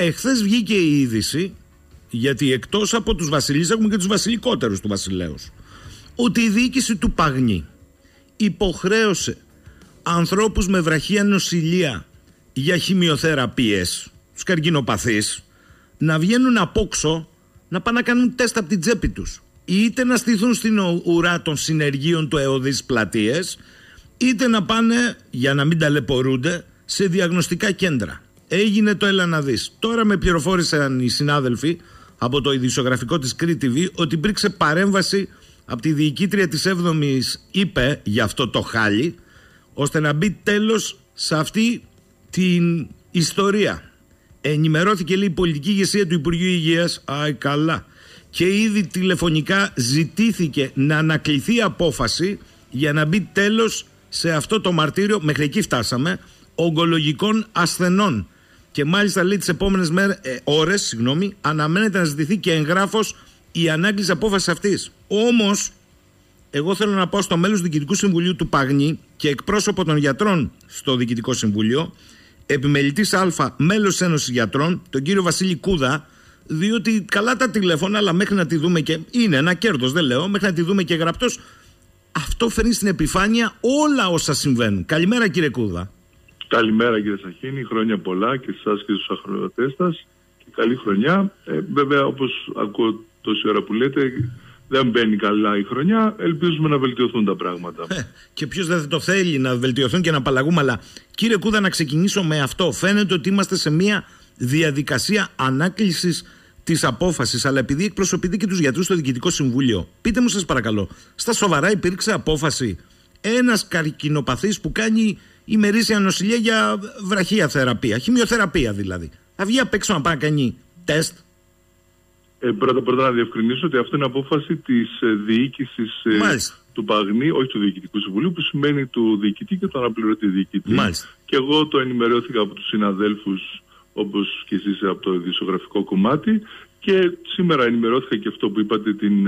εχθές βγήκε η είδηση, γιατί εκτός από τους βασιλείς έχουμε και τους βασιλικότερους του βασιλέως, ότι η διοίκηση του Παγνή υποχρέωσε ανθρώπους με βραχία νοσηλεία για χημειοθεραπείες, τους καρκινοπαθείς, να βγαίνουν απόξω να πάνε να κάνουν τεστ από την τσέπη τους, είτε να στηθούν στην ουρά των συνεργείων του ΕΟΔΗ πλατείες, είτε να πάνε, για να μην ταλαιπωρούνται, σε διαγνωστικά κέντρα. Έγινε το έλα να δεις. Τώρα με πληροφόρησαν οι συνάδελφοι από το ειδησιογραφικό της Crete TV ότι υπήρξε παρέμβαση από τη διοικήτρια της 7ης ΥΠΕ για αυτό το χάλι, ώστε να μπει τέλος σε αυτή την ιστορία. Ενημερώθηκε, λέει, η πολιτική ηγεσία του Υπουργείου Υγείας, καλά, και ήδη τηλεφωνικά ζητήθηκε να ανακληθεί απόφαση για να μπει τέλος σε αυτό το μαρτύριο, μέχρι εκεί φτάσαμε, ογκολογικών ασθενών. Και μάλιστα, λέει, τις επόμενες ώρες, αναμένεται να ζητηθεί και εγγράφος η ανάκληση απόφασης αυτής. Όμως, εγώ θέλω να πάω στο μέλος του Διοικητικού Συμβουλίου του Παγνή και εκπρόσωπο των γιατρών στο Διοικητικό Συμβούλιο, επιμελητής Α, μέλος της Ένωσης Γιατρών, τον κύριο Βασίλη Κούδα, διότι καλά τα τηλέφωνα, αλλά μέχρι να τη δούμε, και είναι ένα κέρδος, δεν λέω, μέχρι να τη δούμε και γραπτός, αυτό φέρνει στην επιφάνεια όλα όσα συμβαίνουν. Καλημέρα, κύριε Κούδα. Καλημέρα, κύριε Σαχίνη, χρόνια πολλά και σε εσάς και στους ακροατές σας και καλή χρονιά. Βέβαια, όπως ακούω τόση ώρα που λέτε, δεν μπαίνει καλά η χρονιά, ελπίζουμε να βελτιωθούν τα πράγματα. Και ποιος δεν το θέλει να βελτιωθούν και να απαλλαγούμε, αλλά κύριε Κούδα, να ξεκινήσω με αυτό. Φαίνεται ότι είμαστε σε μια διαδικασία ανάκλησης της απόφασης, αλλά επειδή εκπροσωπείτε και τους γιατρούς στο Διοικητικό Συμβούλιο, πείτε μου, σας παρακαλώ, στα σοβαρά υπήρξε απόφαση ένας καρκινοπαθής που κάνει ημερήσια νοσηλεία για βραχία θεραπεία, χημειοθεραπεία δηλαδή, θα βγει απ' έξω να πάει να κάνει τεστ? Πρώτα να διευκρινίσω ότι αυτό είναι απόφαση της διοίκησης του Παγνή, όχι του Διοικητικού Συμβουλίου, που σημαίνει του διοικητή και του αναπληρωτή διοικητή. Μάλιστα. Και εγώ το ενημερώθηκα από τους συναδέλφους, όπως και εσείς από το ειδησιογραφικό κομμάτι, και σήμερα ενημερώθηκα και αυτό που είπατε, την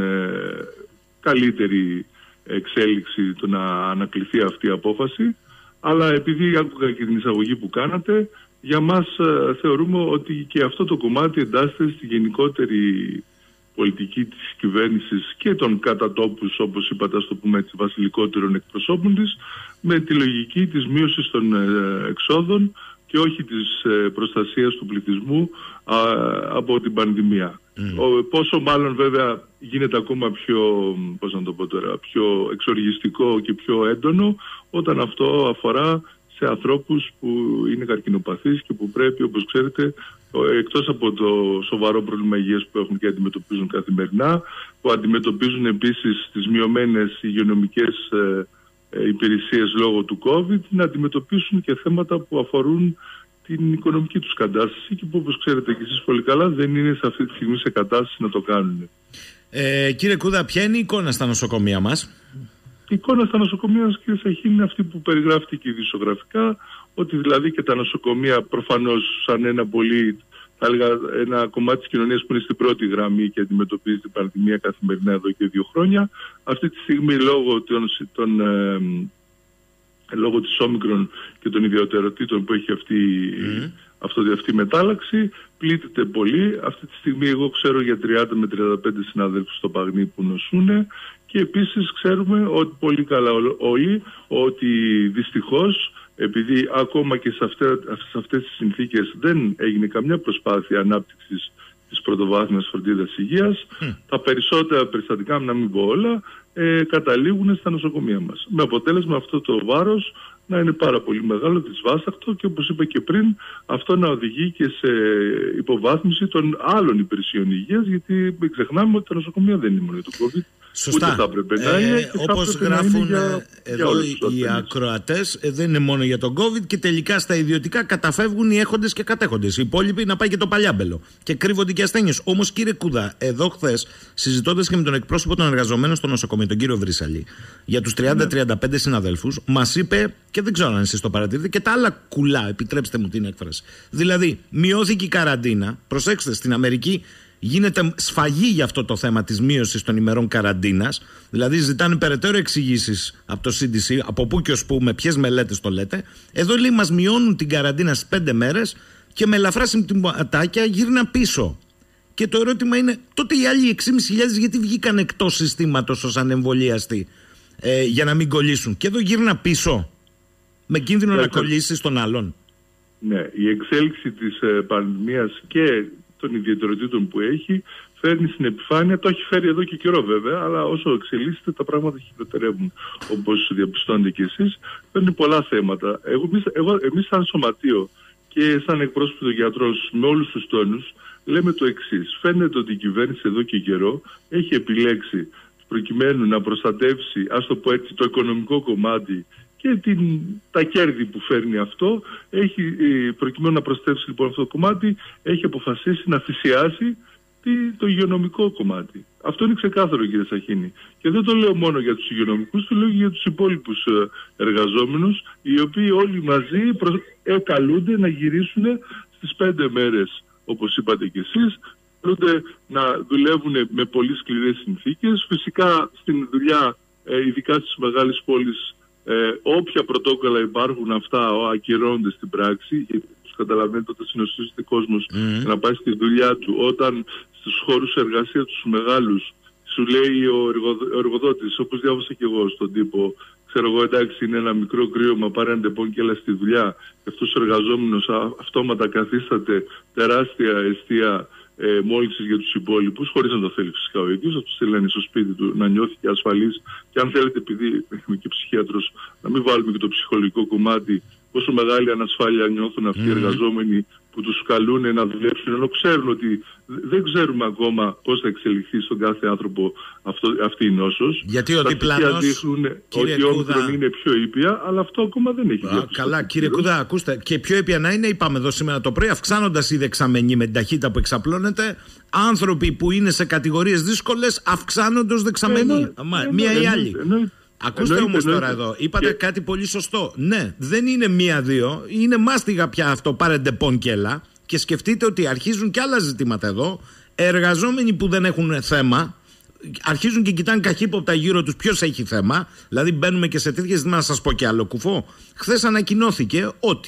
καλύτερη εξέλιξη, το να ανακληθεί αυτή η απόφαση. Αλλά επειδή άκουγα και την εισαγωγή που κάνατε, για μας θεωρούμε ότι και αυτό το κομμάτι εντάσσεται στη γενικότερη πολιτική της κυβέρνησης και των κατατόπους, όπως είπατε, ας το πούμε έτσι, βασιλικότερων εκπροσώπων της, με τη λογική της μείωσης των εξόδων και όχι της προστασίας του πληθυσμού από την πανδημία. Πόσο μάλλον βέβαια γίνεται ακόμα πιο, πιο εξοργιστικό και πιο έντονο όταν αυτό αφορά σε ανθρώπους που είναι καρκινοπαθείς και που πρέπει, όπως ξέρετε, εκτός από το σοβαρό πρόβλημα υγείας που έχουν και αντιμετωπίζουν καθημερινά, που αντιμετωπίζουν επίσης τις μειωμένες υγειονομικές υπηρεσίες λόγω του COVID, να αντιμετωπίσουν και θέματα που αφορούν την οικονομική τους κατάσταση και που, όπως ξέρετε και εσείς πολύ καλά, δεν είναι σε αυτή τη στιγμή σε κατάσταση να το κάνουν. Κύριε Κούδα, ποια είναι η εικόνα στα νοσοκομεία μας? Η εικόνα στα νοσοκομεία, κύριε Σαχίνη, είναι αυτή που περιγράφεται και ειδησιογραφικά, ότι δηλαδή και τα νοσοκομεία προφανώς σαν ένα πολύ, θα έλεγα, ένα κομμάτι της κοινωνίας που είναι στην πρώτη γραμμή και αντιμετωπίζει την πανδημία καθημερινά εδώ και 2 χρόνια. Αυτή τη στιγμή λόγω της όμικρον και των ιδιαιτεροτήτων που έχει αυτή η μετάλλαξη, πλήττεται πολύ. Αυτή τη στιγμή εγώ ξέρω για 30 με 35 συναδέλφους στο Παγνή που νοσούν, και επίσης ξέρουμε ότι πολύ καλά όλοι ότι δυστυχώς, επειδή ακόμα και σε αυτές τις συνθήκες δεν έγινε καμιά προσπάθεια ανάπτυξης της πρωτοβάθμιας φροντίδας υγείας, τα περισσότερα περιστατικά, να μην πω όλα, καταλήγουν στα νοσοκομεία μας. Με αποτέλεσμα αυτό το βάρος να είναι πάρα πολύ μεγάλο, δυσβάσταχτο, και όπως είπα και πριν, αυτό να οδηγεί και σε υποβάθμιση των άλλων υπηρεσιών υγείας, γιατί μην ξεχνάμε ότι τα νοσοκομεία δεν είναι μόνο για το COVID. Σωστά. Ούτε θα έπρεπε να είναι, όπως γράφουν εδώ οι ακροατές, δεν είναι μόνο για τον COVID, και τελικά στα ιδιωτικά καταφεύγουν οι έχοντες και κατέχοντες. Οι υπόλοιποι να πάει και το παλιάμπελο. Και κρύβονται και ασθένειες. Όμως, κύριε Κούδα, εδώ χθες, συζητώντας και με τον εκπρόσωπο των εργαζομένων στο νοσοκομείο, τον κύριο Βρύσαλη, για τους 30-35 συναδέλφους, μας είπε, και δεν ξέρω αν εσείς το παρατηρείτε, και τα άλλα κουλά, επιτρέψτε μου την έκφραση. Δηλαδή, μειώθηκε η καραντίνα. Προσέξτε, στην Αμερική γίνεται σφαγή για αυτό το θέμα της μείωσης των ημερών καραντίνας. Δηλαδή ζητάνε περαιτέρω εξηγήσεις από το CDC, από πού και ως πού, με ποιες μελέτες το λέτε. Εδώ, λέει, μας μειώνουν την καραντίνα στις 5 μέρες και με ελαφρά συμπτωματάκια γύρνα πίσω. Και το ερώτημα είναι, τότε οι άλλοι 6.500 γιατί βγήκαν εκτός συστήματος ως ανεμβολίαστοι για να μην κολλήσουν? Και εδώ γύρνα πίσω με κίνδυνο να κολλήσει τον άλλον. Ναι, η εξέλιξη της πανδημίας και των ιδιαιτεροτήτων που έχει φέρνει στην επιφάνεια, το έχει φέρει εδώ και καιρό βέβαια, αλλά όσο εξελίσσεται τα πράγματα χειροτερεύουν, όπως διαπιστώνετε κι εσείς, φέρνει πολλά θέματα. Εμείς σαν σωματείο και σαν εκπρόσωποι των γιατρών με όλους τους τόνους λέμε το εξής: φαίνεται ότι η κυβέρνηση εδώ και καιρό έχει επιλέξει, προκειμένου να προστατεύσει, ας το πω έτσι, το οικονομικό κομμάτι και τα κέρδη που φέρνει αυτό, προκειμένου να προστατεύσει λοιπόν αυτό το κομμάτι, έχει αποφασίσει να θυσιάσει το υγειονομικό κομμάτι. Αυτό είναι ξεκάθαρο, κύριε Σαχίνη. Και δεν το λέω μόνο για τους υγειονομικούς, το λέω και για τους υπόλοιπους εργαζόμενους, οι οποίοι όλοι μαζί καλούνται να γυρίσουν στις 5 μέρες, όπως είπατε κι εσείς, καλούνται να δουλεύουν με πολύ σκληρές συνθήκες. Φυσικά στην δουλειά, ειδικά στις μεγάλες πόλεις, όποια πρωτόκολλα υπάρχουν, αυτά ακυρώνονται στην πράξη, γιατί καταλαβαίνετε όταν συνοστίζεται κόσμος να πάει στη δουλειά του, όταν στους χώρους εργασίας τους μεγάλους σου λέει ο εργοδότης, όπως διάβασα και εγώ στον τύπο, ξέρω εγώ, εντάξει, είναι ένα μικρό κρύωμα, πάρε ένα τεπών και έλα στη δουλειά, και αυτός ο εργαζόμενος αυτόματα καθίσταται τεράστια αιστεία μόλυνσης για τους υπόλοιπους, χωρίς να το θέλει φυσικά ο ίδιος. Αυτό στέλνει στο σπίτι του να νιώθει και ασφαλής, και αν θέλετε, επειδή είμαι και ψυχίατρος, να μην βάλουμε και το ψυχολογικό κομμάτι, πόσο μεγάλη ανασφάλεια νιώθουν αυτοί οι εργαζόμενοι που τους καλούν να δουλέψουν, ενώ ξέρουν ότι δεν ξέρουμε ακόμα πώς θα εξελιχθεί στον κάθε άνθρωπο αυτή η νόσος. Γιατί ο διπλανός, δείχνουν ότι η όμικρον είναι πιο ήπια, αλλά αυτό ακόμα δεν έχει βγει. Καλά, κύριε Κούδα, ακούστε, και πιο ήπια να είναι, είπαμε εδώ σήμερα το πρωί, αυξάνοντας η δεξαμενή με την ταχύτητα που εξαπλώνεται, άνθρωποι που είναι σε κατηγορίες δύσκολες αυξάνοντας δεξαμενή. Μία ή άλλη. Ακούστε όμως τώρα εδώ, είπατε κάτι πολύ σωστό. Ναι, δεν είναι μία-δύο, είναι μάστιγα πια αυτό, πάρε ντεπών και έλα. Και σκεφτείτε ότι αρχίζουν και άλλα ζητήματα εδώ. Εργαζόμενοι που δεν έχουν θέμα, αρχίζουν και κοιτάνε καχύποπτα γύρω τους ποιος έχει θέμα. Δηλαδή μπαίνουμε και σε τέτοια ζητήματα. Να σας πω και άλλο κουφό. Χθες ανακοινώθηκε ότι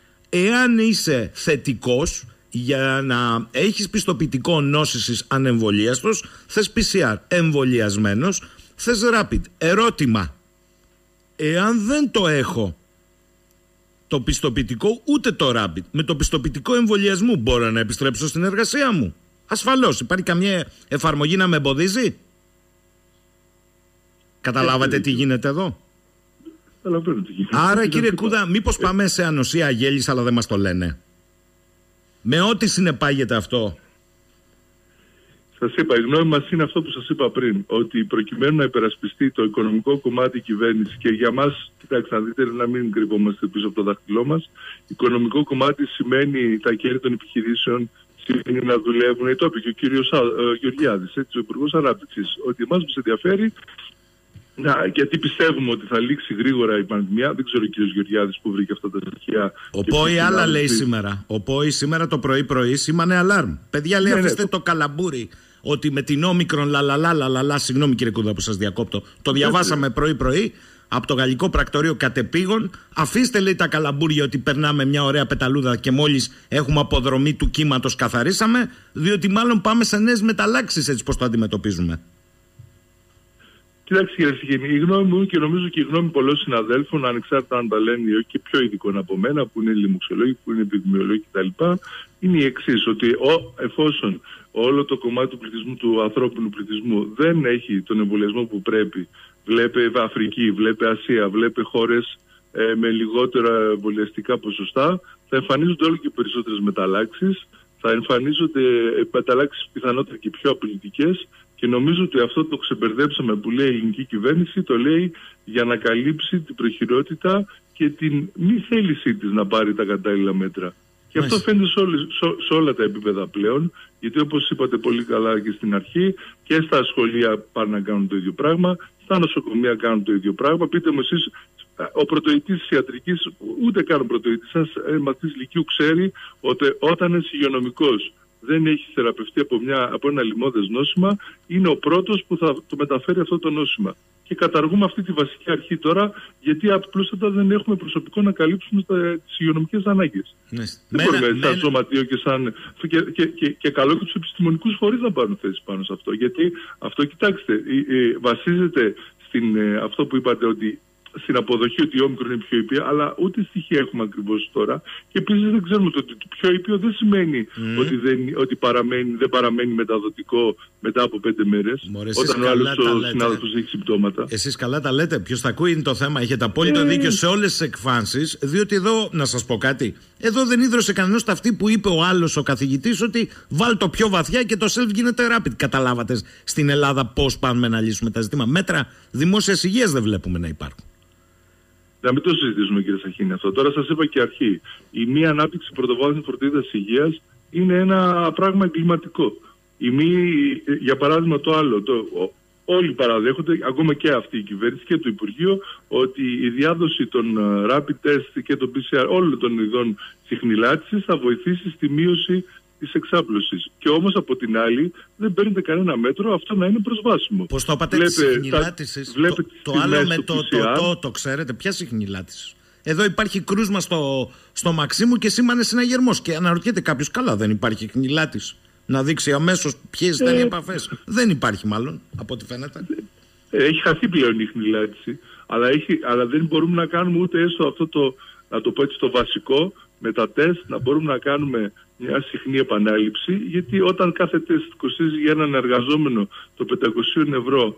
εάν είσαι θετικός, για να έχεις πιστοποιητικό νόσησης ανεμβολίαστος, θες PCR, εμβολιασμένος, θες rapid. Ερώτημα: εάν δεν το έχω το πιστοποιητικό, ούτε το rapid, με το πιστοποιητικό εμβολιασμού μπορώ να επιστρέψω στην εργασία μου? Ασφαλώς. Υπάρχει καμία εφαρμογή να με εμποδίζει? Καταλάβατε τι γίνεται εδώ? Άρα, κύριε Κούδα, μήπως πάμε σε ανοσία αγέλης, αλλά δεν μας το λένε? Με ό,τι συνεπάγεται αυτό. Σας είπα, η γνώμη μας είναι αυτό που σας είπα πριν, ότι προκειμένου να υπερασπιστεί το οικονομικό κομμάτι η κυβέρνηση, και για μας, κοιτάξτε να δείτε, να μην κρυβόμαστε πίσω από το δάχτυλό μας, οικονομικό κομμάτι σημαίνει τα κέρδη των επιχειρήσεων, σημαίνει να δουλεύουν, το είπε και ο κύριος Γεωργιάδης, ο Υπουργός Ανάπτυξης, ότι εμάς μας ενδιαφέρει, γιατί πιστεύουμε ότι θα λήξει γρήγορα η πανδημία. Δεν ξέρω ο κύριος Γεωργιάδης που βρήκε αυτά τα στοιχεία. Ο ΠΟΗ άλλα λέει σήμερα. Ο ΠΟΗ σήμερα το πρωί σήμανε αλάρμ. Παιδιά, λέει, αφήστε το καλαμπούρι ότι με την όμικρον λαλαλαλαλαλα. Συγγνώμη κύριε Κούδα που σας διακόπτω. Το διαβάσαμε πρωί από το γαλλικό πρακτορείο κατεπήγων. Αφήστε, λέει, τα καλαμπούρια ότι περνάμε μια ωραία πεταλούδα και μόλις έχουμε αποδρομή του κύματος καθαρίσαμε, διότι μάλλον πάμε σε νέες μεταλλάξεις, έτσι πως το αντιμετωπίζουμε. Κοιτάξτε, κύριε Συγγενή, η γνώμη μου και νομίζω και η γνώμη πολλών συναδέλφων, ανεξάρτητα αν τα λένε και πιο ειδικών από μένα, που είναι λοιμοξιολόγοι, που είναι επιδημιολόγοι κτλ., είναι η εξής: ότι εφόσον όλο το κομμάτι του πληθυσμού, του ανθρώπινου πληθυσμού, δεν έχει τον εμβολιασμό που πρέπει, βλέπε Αφρική, βλέπε Ασία, βλέπε χώρες με λιγότερα εμβολιαστικά ποσοστά, θα εμφανίζονται όλο και περισσότερες μεταλλάξεις, θα εμφανίζονται μεταλλάξεις πιθανότερα και πιο απειλητικές. Και νομίζω ότι αυτό το ξεμπερδέψαμε που λέει η ελληνική κυβέρνηση, το λέει για να καλύψει την προχειρότητα και την μη θέλησή της να πάρει τα κατάλληλα μέτρα. Και αυτό φαίνεται σε όλα τα επίπεδα πλέον, γιατί όπως είπατε πολύ καλά και στην αρχή, και στα σχολεία πάνε να κάνουν το ίδιο πράγμα, στα νοσοκομεία κάνουν το ίδιο πράγμα. Πείτε μου εσείς, ο πρωτοητής της ιατρικής, ούτε καν ο πρωτοητής σας, μαθητής λυκείου, ξέρει ότι όταν είσαι υγειονομικός, δεν έχει θεραπευτεί από ένα λοιμώδες νόσημα, είναι ο πρώτος που θα το μεταφέρει αυτό το νόσημα. και καταργούμε αυτή τη βασική αρχή τώρα, γιατί απλούστατα δεν έχουμε προσωπικό να καλύψουμε τις υγειονομικές ανάγκες. Δεν μπορούμε σαν σωματείο και καλό και τους επιστημονικούς φορείς να πάρουν θέση πάνω σε αυτό. Γιατί αυτό, κοιτάξτε, βασίζεται αυτό που είπατε, ότι στην αποδοχή ότι η όμικρον είναι πιο ήπια, αλλά ούτε στοιχεία έχουμε ακριβώς τώρα. Και επίσης δεν ξέρουμε ότι το πιο ήπιο δεν σημαίνει ότι δεν παραμένει μεταδοτικό μετά από 5 μέρες, όταν ο άλλος ο συνάδελφος έχει συμπτώματα. Εσείς καλά τα λέτε. Ποιος τα ακούει είναι το θέμα. Έχετε απόλυτο δίκιο σε όλες τις εκφάνσεις, διότι εδώ, να σας πω κάτι, εδώ δεν ίδρωσε κανένας αυτή που είπε ο άλλος ο καθηγητής, ότι βάλ το πιο βαθιά και το self γίνεται rapid. Καταλάβατε στην Ελλάδα πώς πάμε να λύσουμε τα ζητήματα? Μέτρα δημόσιας υγείας δεν βλέπουμε να υπάρχουν. Να μην το συζητήσουμε, κύριε Σαχίνη, αυτό. Τώρα σας είπα και αρχή. Η μη ανάπτυξη πρωτοβάθμιας φροντίδας υγείας είναι ένα πράγμα εγκληματικό. Για παράδειγμα, το άλλο. Όλοι παραδέχονται, ακόμα και αυτή η κυβέρνηση και το Υπουργείο, ότι η διάδοση των rapid test και των PCR όλων των ειδών συχνηλάτησης θα βοηθήσει στη μείωση της εξάπλωσης. Και όμως από την άλλη δεν παίρνετε κανένα μέτρο αυτό να είναι προσβάσιμο. Πώς το είπατε, τη συχνηλάτηση? Το άλλο με το ξέρετε, ποια συχνηλάτηση? Εδώ υπάρχει κρούσμα στο Μαξίμου και σήμανε συναγερμός. Και αναρωτιέται κάποιος, καλά, δεν υπάρχει συχνηλάτηση? Να δείξει αμέσως ποιες ήταν οι επαφές. Δεν υπάρχει, μάλλον, από ό,τι φαίνεται. Έχει χαθεί πλέον η συχνηλάτηση, αλλά δεν μπορούμε να κάνουμε ούτε έστω αυτό να το πω έτσι, το βασικό με τα τεστ, να μπορούμε να κάνουμε μια συχνή επανάληψη, γιατί όταν κάθε τεστ κοστίζει για έναν εργαζόμενο το 500 ευρώ,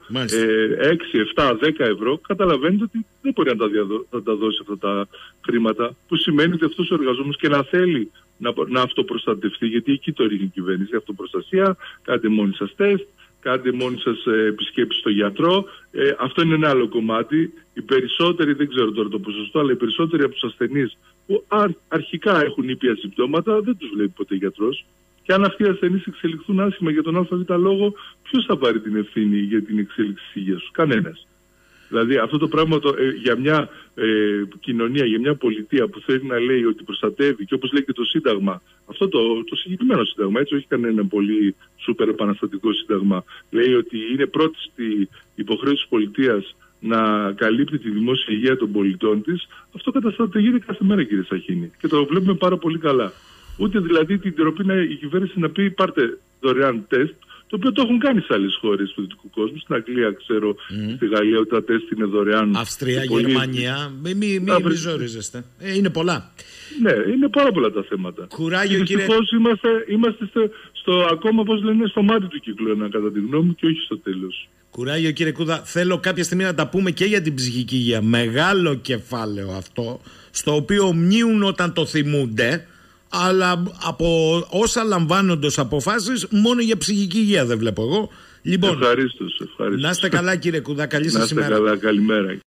6, 7, 10 ευρώ, καταλαβαίνετε ότι δεν μπορεί να τα δώσει αυτά τα χρήματα, που σημαίνει ότι αυτός ο εργαζόμενος και να θέλει να αυτοπροστατευτεί, γιατί εκεί το ρίχνει η κυβέρνηση, αυτοπροστασία, κάντε μόνοι σας τεστ, κάντε μόνοι σας επισκέψεις στο γιατρό. Αυτό είναι ένα άλλο κομμάτι. Οι περισσότεροι, δεν ξέρω τώρα το ποσοστό, αλλά οι περισσότεροι από τους ασθενείς που αρχικά έχουν ήπια συμπτώματα δεν τους βλέπει ποτέ γιατρός. Και αν αυτοί οι ασθενείς εξελιχθούν άσχημα για τον ΑΒ λόγο, ποιος θα πάρει την ευθύνη για την εξέλιξη της υγείας τους? Κανένας. Δηλαδή αυτό το πράγμα για μια κοινωνία, για μια πολιτεία που θέλει να λέει ότι προστατεύει, και όπως λέει και το Σύνταγμα, αυτό το συγκεκριμένο Σύνταγμα, έτσι, όχι κανένα πολύ σούπερ επαναστατικό Σύνταγμα, λέει ότι είναι πρώτη στη υποχρέωση της πολιτείας να καλύπτει τη δημόσια υγεία των πολιτών της. Αυτό καταστρατηγείται κάθε μέρα, κύριε Σαχίνη, και το βλέπουμε πάρα πολύ καλά. Ούτε δηλαδή την τροπή η κυβέρνηση να πει πάρτε δωρεάν τεστ, το οποίο το έχουν κάνει σε άλλες χώρες του δυτικού κόσμου. Στην Αγγλία, ξέρω, στη Γαλλία, ότι τα τεστ είναι δωρεάν. Αυστρία, Γερμανία. Μην ζορίζεστε. Είναι πολλά. Ναι, είναι πάρα πολλά τα θέματα. Κουράγιο, κύριε. Δυστυχώς είμαστε ακόμα, πώς λένε, στο μάτι του κύκλου, κατά τη γνώμη μου, και όχι στο τέλος. Κουράγιο, κύριε Κούδα. Θέλω κάποια στιγμή να τα πούμε και για την ψυχική υγεία. Μεγάλο κεφάλαιο αυτό, στο οποίο ομνίουν όταν το θυμούνται. Αλλά από όσα λαμβάνονται ως αποφάσεις, μόνο για ψυχική υγεία δεν βλέπω εγώ. Λοιπόν, ευχαρίστως. να είστε καλά, κύριε Κούδα, καλή σας ημέρα. Να είστε καλά, καλημέρα.